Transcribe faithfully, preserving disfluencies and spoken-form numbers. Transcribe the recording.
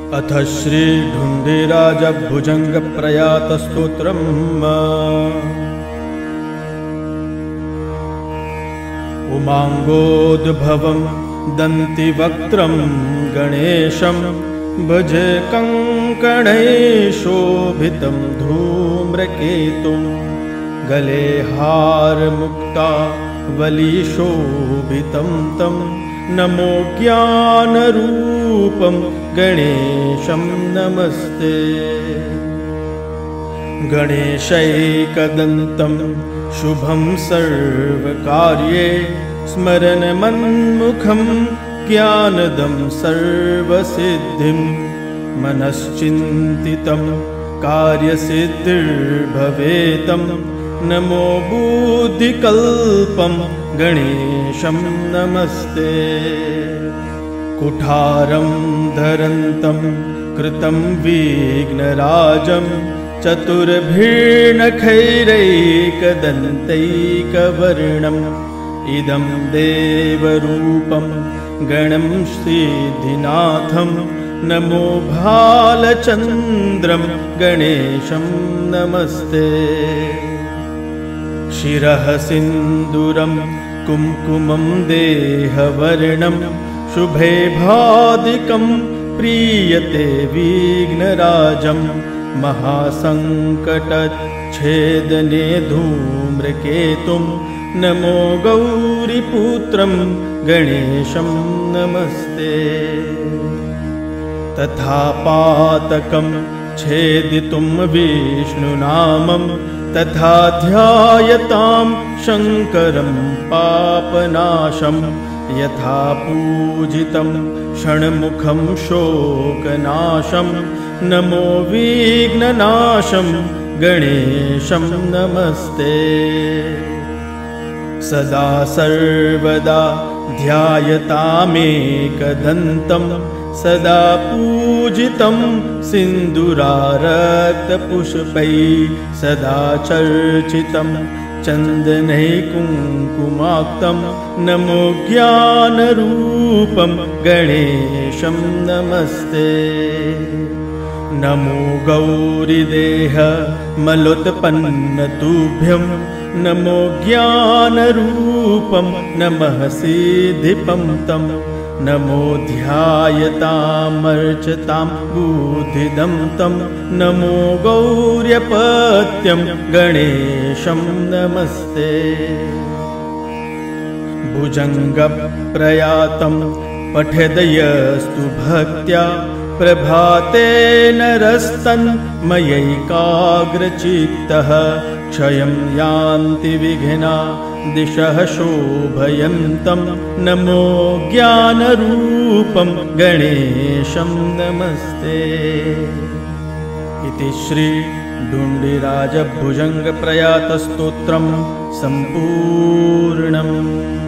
अथ श्री ढुण्डिराज भुजंग प्रयात स्तोत्रम्। उमांगोद्भवं दन्तिवक्त्रं गणेशं भजे कंकणैशोभितं धूम्रकेतुं गले हारमुक्ता वलिशोभितं तं नमो ज्ञानरूपं गणेशं नमस्ते। गणेशैकदन्तं शुभं सर्वकार्ये स्मरन्मन्मुखं ज्ञानदं सर्वसिद्धिं मनश्चिन्तितं कार्यसिद्धिर्भवेतं नमो बुद्धिकल्पं गणेशं नमस्ते। कुठारं धरन्तं कृतं विघ्नराजं चतुर्भिर्नखैरैकदन्तैकवर्णम् इदं देवरूपं गणं सिद्धिनाथं नमो भालचन्द्रं गणेशं नमस्ते। शिरः सिन्दूरं कुङ्कुमं देहवर्णं शुभे भादिकं प्रीयते विघ्नराजं महासङ्कटच्छेदने धूम्रकेतुं नमो गौरीपुत्रं गणेशं नमस्ते। तथा पातकं छेदितुं विष्णुनामं तथा ध्यायतां शङ्करं पापनाशं यथा पूजितं षण्मुखं शोकनाशं नमो विघ्ननाशं गणेशं नमस्ते। सदा सर्वदा ध्यायतामेकदन्तं सदा पूजितं सिन्दूरारक्तपुष्पैः सदा चर्चितं चन्दनैः कुङ्कुमाक्तं नमो ज्ञानरूपं गणेशं नमस्ते। नमो गौरीदेह मलोत्पन्नतुभ्यं नमो ज्ञानरूपं नमः सिद्धिपं तं नमो ध्यायतामर्चतां बुद्धिदं तं नमो गौर्यपत्यं गणेशं नमस्ते। भुजङ्गप्रयातं पठेदयस्तु भक्त्या प्रभाते नरस्तन्मयैकाग्रचित्तः क्षयं यान्ति विघ्ना दिशः शोभयन्तं नमो ज्ञानरूपं गणेशं नमस्ते। इति श्री ढुण्डिराज भुजंग प्रयात स्तोत्रं सम्पूर्णम्।